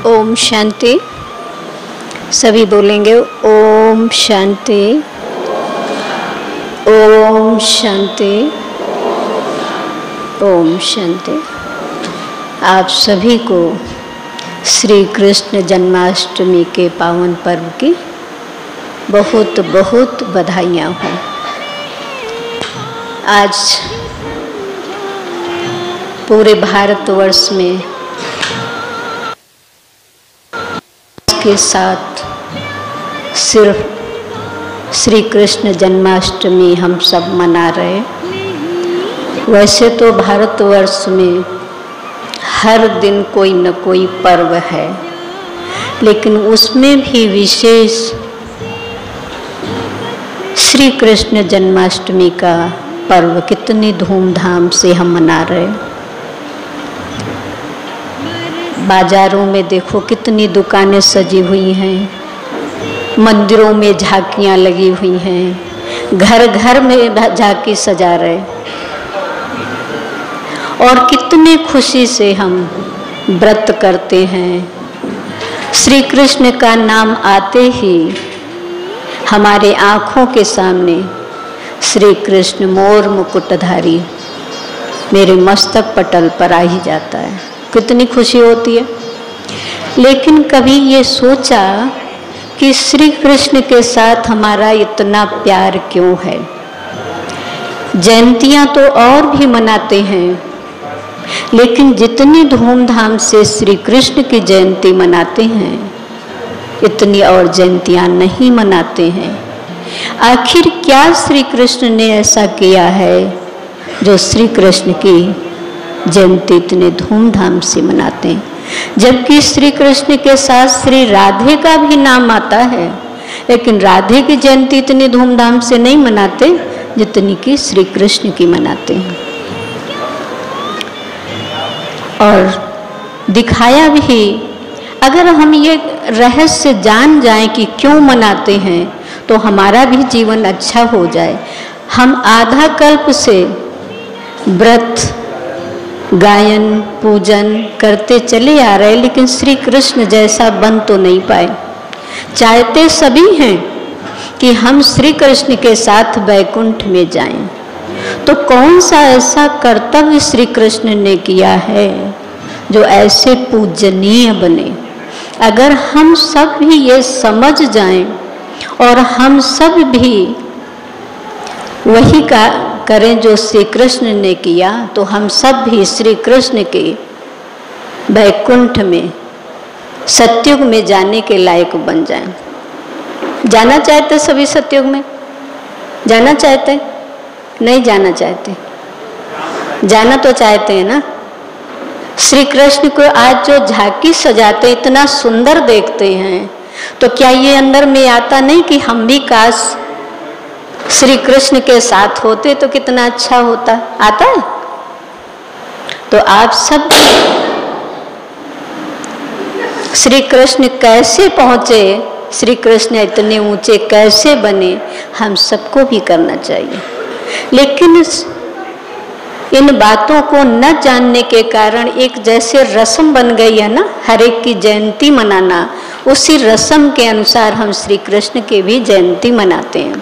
ओम शांति। सभी बोलेंगे ओम शांति, ओम शांति, ओम शांति। आप सभी को श्री कृष्ण जन्माष्टमी के पावन पर्व की बहुत बहुत बधाइयाँ हों। आज पूरे भारतवर्ष में के साथ सिर्फ श्री कृष्ण जन्माष्टमी हम सब मना रहे। वैसे तो भारतवर्ष में हर दिन कोई न कोई पर्व है, लेकिन उसमें भी विशेष श्री कृष्ण जन्माष्टमी का पर्व कितनी धूमधाम से हम मना रहे। बाजारों में देखो कितनी दुकानें सजी हुई हैं, मंदिरों में झांकियाँ लगी हुई हैं, घर घर में झांकी सजा रहे और कितनी खुशी से हम व्रत करते हैं। श्री कृष्ण का नाम आते ही हमारे आँखों के सामने श्री कृष्ण मोर मुकुटधारी मेरे मस्तक पटल पर आ ही जाता है। कितनी खुशी होती है। लेकिन कभी ये सोचा कि श्री कृष्ण के साथ हमारा इतना प्यार क्यों है। जयंतियाँ तो और भी मनाते हैं, लेकिन जितनी धूमधाम से श्री कृष्ण की जयंती मनाते हैं इतनी और जयंतियाँ नहीं मनाते हैं। आखिर क्या श्री कृष्ण ने ऐसा किया है जो श्री कृष्ण की जयंती इतने धूमधाम से मनाते हैं। जबकि श्री कृष्ण के साथ श्री राधे का भी नाम आता है, लेकिन राधे की जयंती इतनी धूमधाम से नहीं मनाते जितनी कि श्री कृष्ण की मनाते हैं। और दिखाया भी, अगर हम ये रहस्य जान जाएं कि क्यों मनाते हैं तो हमारा भी जीवन अच्छा हो जाए। हम आधा कल्प से व्रत गायन पूजन करते चले आ रहे, लेकिन श्री कृष्ण जैसा बन तो नहीं पाए। चाहते सभी हैं कि हम श्री कृष्ण के साथ वैकुंठ में जाएं, तो कौन सा ऐसा कर्तव्य श्री कृष्ण ने किया है जो ऐसे पूजनीय बने। अगर हम सब भी ये समझ जाएं और हम सब भी वही का करें जो श्री कृष्ण ने किया, तो हम सब भी श्री कृष्ण के वैकुंठ में सतयुग में जाने के लायक बन जाएं। जाना चाहते सभी सतयुग में? जाना चाहते? नहीं जाना चाहते? जाना तो चाहते हैं ना। श्री कृष्ण को आज जो झांकी सजाते इतना सुंदर देखते हैं, तो क्या ये अंदर में आता नहीं कि हम भी काश श्री कृष्ण के साथ होते तो कितना अच्छा होता? आता है? तो आप सब श्री कृष्ण कैसे पहुँचे, श्री कृष्ण इतने ऊंचे कैसे बने, हम सबको भी करना चाहिए। लेकिन इन बातों को न जानने के कारण एक जैसे रस्म बन गई है ना, हर एक की जयंती मनाना, उसी रस्म के अनुसार हम श्री कृष्ण की भी जयंती मनाते हैं।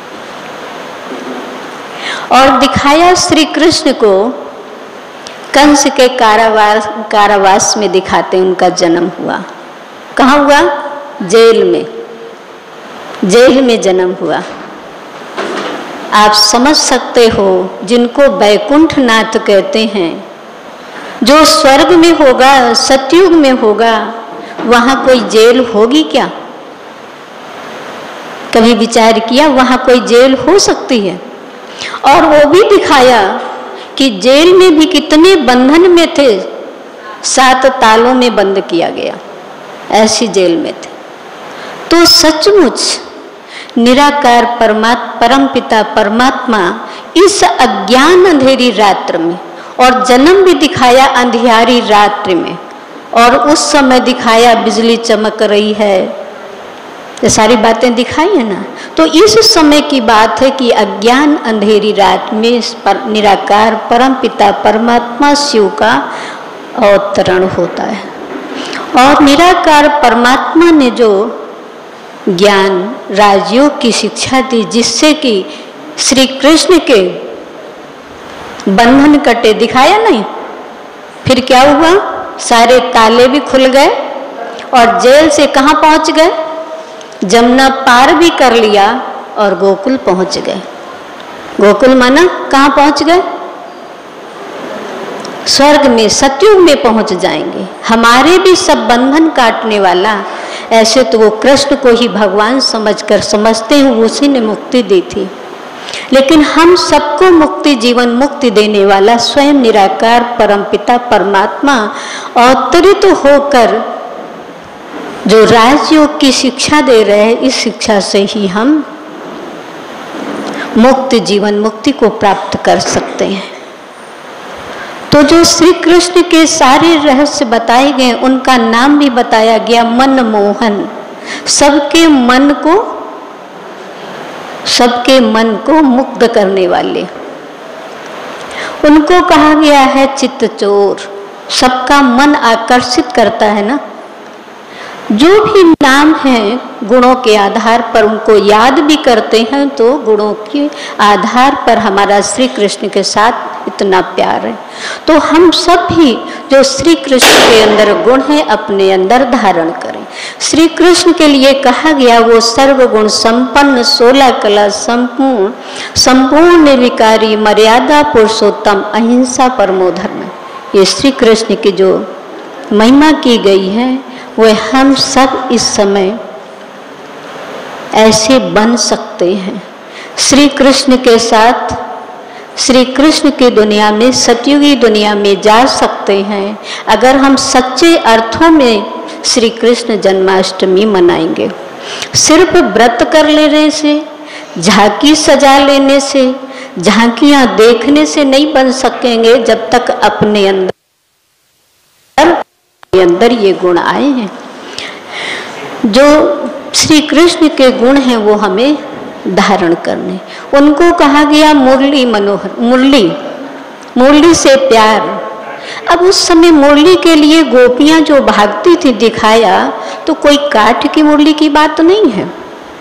और दिखाया श्री कृष्ण को कंस के कारावास में दिखाते उनका जन्म हुआ। कहाँ हुआ? जेल में। जेल में जन्म हुआ। आप समझ सकते हो, जिनको वैकुंठ नाथ कहते हैं, जो स्वर्ग में होगा, सतयुग में होगा, वहाँ कोई जेल होगी क्या? कभी विचार किया वहाँ कोई जेल हो सकती है? और वो भी दिखाया कि जेल में भी कितने बंधन में थे, 7 तालों में बंद किया गया, ऐसी जेल में थे। तो सचमुच निराकार परम पिता परमात्मा इस अज्ञान अंधेरी रात्र में, और जन्म भी दिखाया अंधियारी रात्रि में, और उस समय दिखाया बिजली चमक रही है, ये सारी बातें दिखाई है ना। तो इस समय की बात है कि अज्ञान अंधेरी रात में निराकार परम पिता परमात्मा शिव का अवतरण होता है। और निराकार परमात्मा ने जो ज्ञान राजयोग की शिक्षा दी, जिससे कि श्री कृष्ण के बंधन कटे, दिखाया नहीं? फिर क्या हुआ? सारे ताले भी खुल गए और जेल से कहाँ पहुंच गए? जमुना पार भी कर लिया और गोकुल पहुंच गए। गोकुल माना कहाँ पहुंच गए? स्वर्ग में, सतयुग में पहुंच जाएंगे। हमारे भी सब बंधन काटने वाला, ऐसे तो वो कृष्ण को ही भगवान समझकर समझते हैं, उसी ने मुक्ति दी थी, लेकिन हम सबको मुक्ति, जीवन मुक्ति देने वाला स्वयं निराकार परमपिता परमात्मा अवतरित होकर जो राजयोग की शिक्षा दे रहे हैं, इस शिक्षा से ही हम मुक्त जीवन मुक्ति को प्राप्त कर सकते हैं। तो जो श्री कृष्ण के सारे रहस्य बताए गए, उनका नाम भी बताया गया मनमोहन। सबके मन को मुग्ध करने वाले। उनको कहा गया है चित्तचोर, सबका मन आकर्षित करता है ना। जो भी नाम है गुणों के आधार पर उनको याद भी करते हैं, तो गुणों के आधार पर हमारा श्री कृष्ण के साथ इतना प्यार है। तो हम सब भी जो श्री कृष्ण के अंदर गुण है अपने अंदर धारण करें। श्री कृष्ण के लिए कहा गया वो सर्वगुण संपन्न, 16 कला संपूर्ण, संपूर्ण निर्विकारी, मर्यादा पुरुषोत्तम, अहिंसा परमो धर्म। ये श्री कृष्ण की जो महिमा की गई है, वह हम सब इस समय ऐसे बन सकते हैं। श्री कृष्ण के साथ, श्री कृष्ण की दुनिया में, सतयुगी दुनिया में जा सकते हैं अगर हम सच्चे अर्थों में श्री कृष्ण जन्माष्टमी मनाएंगे। सिर्फ व्रत कर लेने से, झांकी सजा लेने से, झांकियां देखने से नहीं बन सकेंगे, जब तक अपने अंदर ये गुण आए हैं। जो श्री कृष्ण के गुण हैं वो हमें धारण करने। उनको कहा गया मुरली मनोहर, मुरली से प्यार। अब उस समय मुरली के लिए गोपियां जो भागती थी, दिखाया तो कोई काठ की मुरली की बात नहीं है।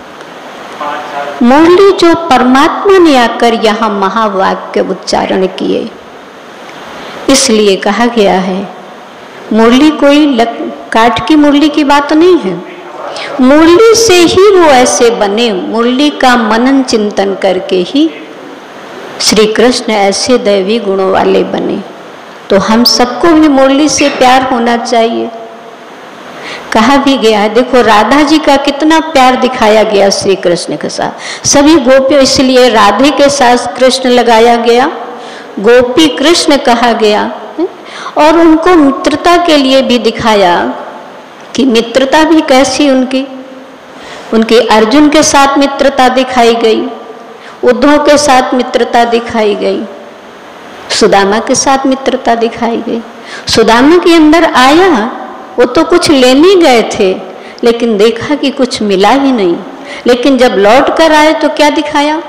मुरली जो परमात्मा ने आकर यहाँ महावाक्य उच्चारण किए, इसलिए कहा गया है मुरली कोई काठ की मुरली की बात नहीं है। मुरली से ही वो ऐसे बने, मुरली का मनन चिंतन करके ही श्री कृष्ण ऐसे दैवी गुणों वाले बने। तो हम सबको भी मुरली से प्यार होना चाहिए। कहा भी गया है, देखो राधा जी का कितना प्यार दिखाया गया श्री कृष्ण के साथ। सभी गोपियों, इसलिए राधे के साथ कृष्ण लगाया गया, गोपी कृष्ण कहा गया। और उनको मित्रता के लिए भी दिखाया कि मित्रता भी कैसी उनकी अर्जुन के साथ मित्रता दिखाई गई, उद्धव के साथ मित्रता दिखाई गई, सुदामा के साथ मित्रता दिखाई गई। सुदामा के अंदर आया, वो तो कुछ लेने गए थे, लेकिन देखा कि कुछ मिला ही नहीं। लेकिन जब लौट कर आए तो क्या दिखाया?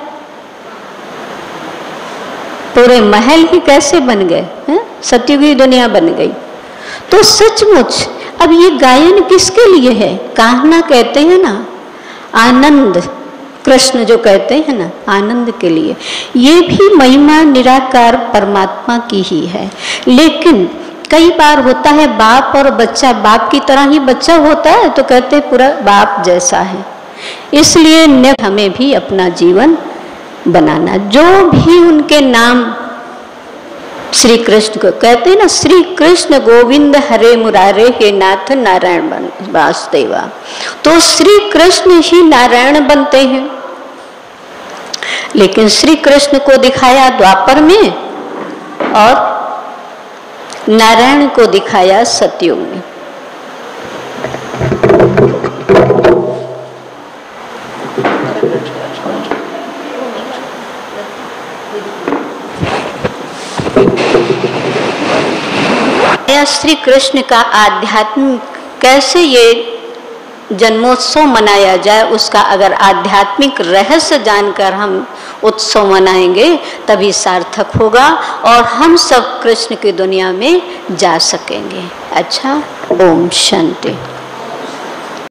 पूरे महल ही कैसे बन गए, सतयुगी दुनिया बन गई। तो सचमुच अब ये गायन किसके लिए है? कान्हा कहते हैं ना, आनंद, कृष्ण जो कहते हैं ना, आनंद के लिए। ये भी महिमा निराकार परमात्मा की ही है। लेकिन कई बार होता है बाप और बच्चा, बाप की तरह ही बच्चा होता है, तो कहते हैं पूरा बाप जैसा है। इसलिए हमें भी अपना जीवन बनाना, जो भी उनके नाम श्री कृष्ण को कहते हैं ना, श्री कृष्ण गोविंद हरे मुरारे हे नाथ नारायण वासुदेवा। तो श्री कृष्ण ही नारायण बनते हैं। लेकिन श्री कृष्ण को दिखाया द्वापर में और नारायण को दिखाया सतयुग में। श्री कृष्ण का आध्यात्म कैसे ये जन्मोत्सव मनाया जाए, उसका अगर आध्यात्मिक रहस्य जानकर हम उत्सव मनाएंगे तभी सार्थक होगा और हम सब कृष्ण की दुनिया में जा सकेंगे। अच्छा, ओम शांति।